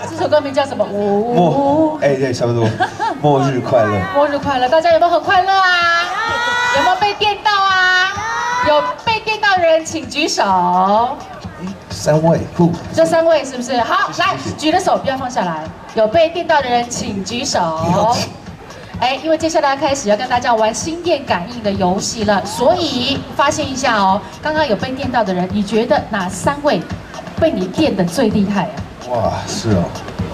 这首歌名叫什么？ 对，差不多。末日快乐， 末日快乐，大家有没有很快乐啊？有没有被电到啊？有被电到的人请举手。 3位， 这3位是不是？好，来举了手，不要放下来。有被电到的人请举手。因为接下来开始要跟大家玩心电感应的游戏了，所以发现一下哦，刚刚有被电到的人，你觉得哪3位被你电的最厉害啊？ 哇，是哦。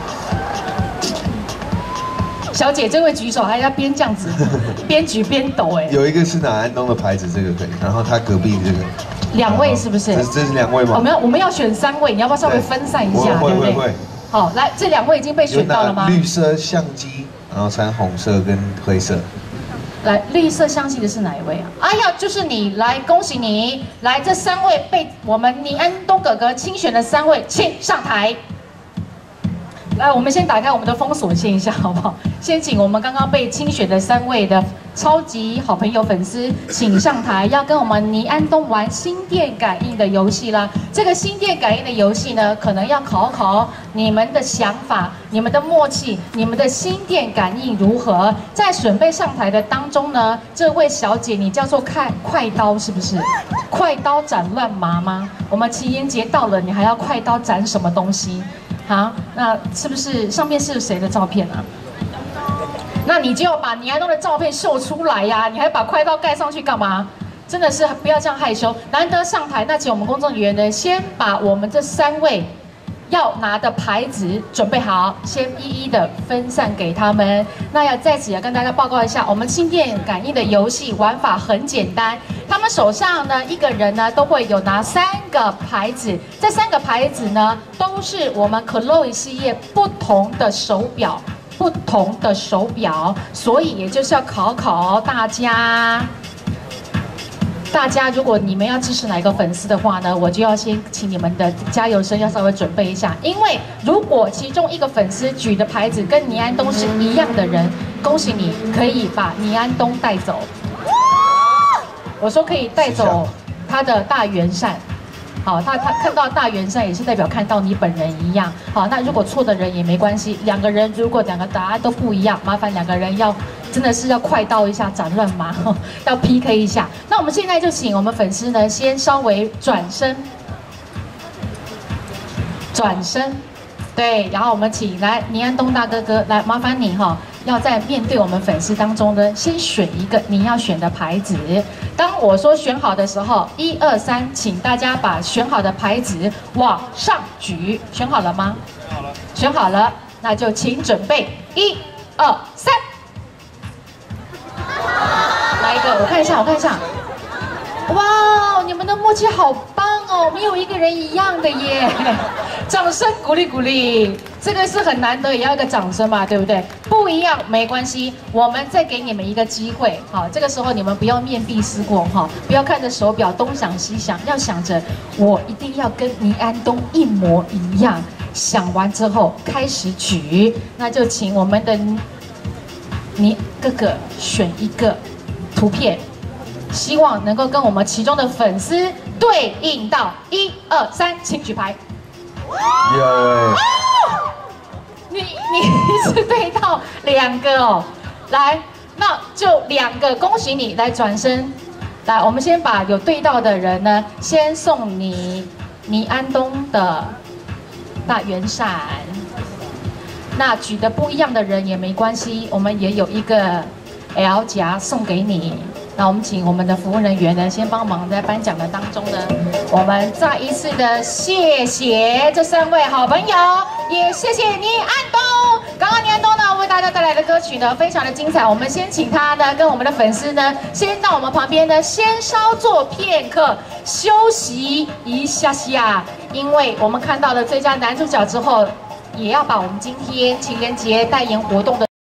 小姐，这位举手还要边这样子，边举边抖有一个是拿安东的牌子，这个可以，然后他隔壁这个。 2位是不是？ 这是2位吗？ 我们要选3位，你要不要稍微分散一下，对不对？ 会。 好，来，这2位已经被选到了吗？ 绿色相机，然后穿红色跟灰色。 来，绿色相机的是哪一位啊？哎呀，就是你！来，恭喜你！来，这3位被我们倪安东哥哥亲选的3位，请上台。来，我们先打开我们的封锁线一下，好不好？先请我们刚刚被亲选的3位的超级好朋友粉丝，请上台，要跟我们倪安东玩心电感应的游戏啦。这个心电感应的游戏呢，可能要考你们的想法、你们的默契、你们的心电感应如何。在准备上台的当中呢，这位小姐你叫做快刀是不是？快刀斩乱麻吗？我们情人节到了，你还要快刀斩什么东西？好，那是不是上面是谁的照片啊？那你就要把倪安东的照片秀出来呀！你还把快刀盖上去干嘛？真的是不要这样害羞。难得上台，那请我们工作人员呢，先把我们这3位要拿的牌子准备好，先一一的分散给他们。那要在此要跟大家报告一下，我们心电感应的游戏玩法很简单。他们手上呢，一个人呢都会有拿3个牌子，这3个牌子呢都是我们 Chloe 系列不同的手表，所以也就是要考大家。大家，如果你们要支持哪一个粉丝的话呢，我就要先请你们的加油声要稍微准备一下，因为如果其中一个粉丝举的牌子跟倪安东是一样的人，恭喜你可以把倪安东带走。我说可以带走他的大圆扇。好，他看到大圆扇也是代表看到你本人一样。好，那如果错的人也没关系，2个人如果2个答案都不一样，麻烦2个人要真的是要快刀一下，斩乱麻，要 PK 一下。那我们现在就请我们粉丝呢先稍微转身，对，然后我们请来倪安东大哥哥来，麻烦你要在面对我们粉丝当中呢，先选一个你要选的牌子。当我说选好的时候，1、2、3，请大家把选好的牌子往上举。选好了吗？选好了。选好了，那就请准备1、2、3。来一个，我看一下。哇，你们的默契好棒哦，没有一个人一样的耶！掌声鼓励，这个是很难得，也要一个掌声嘛，对不对？不一样没关系，我们再给你们一个机会，好，这个时候你们不要面壁思过哈，不要看着手表东想西想，要想着我一定要跟倪安东一模一样。想完之后开始举，那就请我们的倪哥哥选一个图片。希望能够跟我们其中的粉丝对应到1、2、3，请举牌。 有你是对到2个哦，来，那就2个，恭喜你，来转身，来，我们先把有对到的人呢，先送你倪安东的大圆伞。那举的不一样的人也没关系，我们也有一个 L 夹送给你。那我们请我们的服务人员呢，先帮忙在颁奖的当中呢，我们再一次的谢谢这3位好朋友，也谢谢倪安东。刚刚倪安东呢为大家带来的歌曲呢非常的精彩，我们先请他呢跟我们的粉丝呢，先到我们旁边呢先稍作片刻休息一下下，因为我们看到了最佳男主角之后，也要把我们今天情人节代言活动的